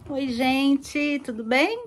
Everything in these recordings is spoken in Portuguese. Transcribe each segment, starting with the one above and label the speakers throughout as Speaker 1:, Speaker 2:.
Speaker 1: Oi, gente, tudo bem?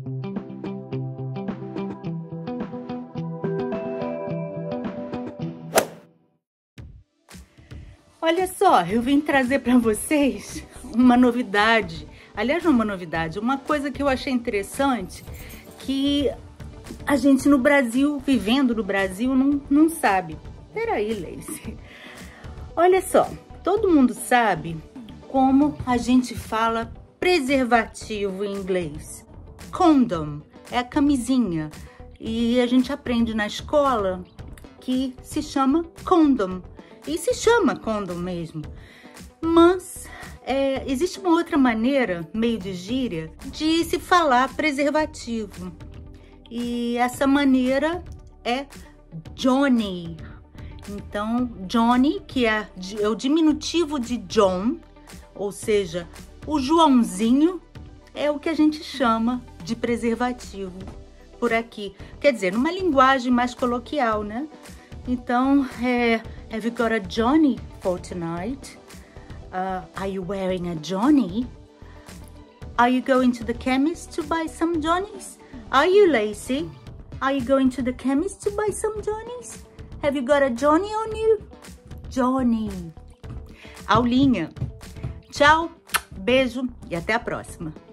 Speaker 1: Olha só, eu vim trazer para vocês uma novidade. Aliás, não uma novidade, uma coisa que eu achei interessante, que a gente no Brasil, vivendo no Brasil, não sabe. Peraí, Lacey. Olha só, todo mundo sabe como a gente fala preservativo em inglês. Condom é a camisinha. E a gente aprende na escola que se chama condom. E se chama condom mesmo. Mas existe uma outra maneira, meio de gíria, de se falar preservativo. E essa maneira é Johnny. Então, Johnny, que é o diminutivo de John, ou seja, o Joãozinho, é o que a gente chama de preservativo por aqui. Quer dizer, numa linguagem mais coloquial, né? Então, have you got a Johnny for tonight? Are you wearing a Johnny? Are you going to the chemist to buy some Johnnies? Are you, Lacey? Are you going to the chemist to buy some Johnnies? Have you got a Johnny on you? Johnny. Aulinha. Tchau, beijo e até a próxima.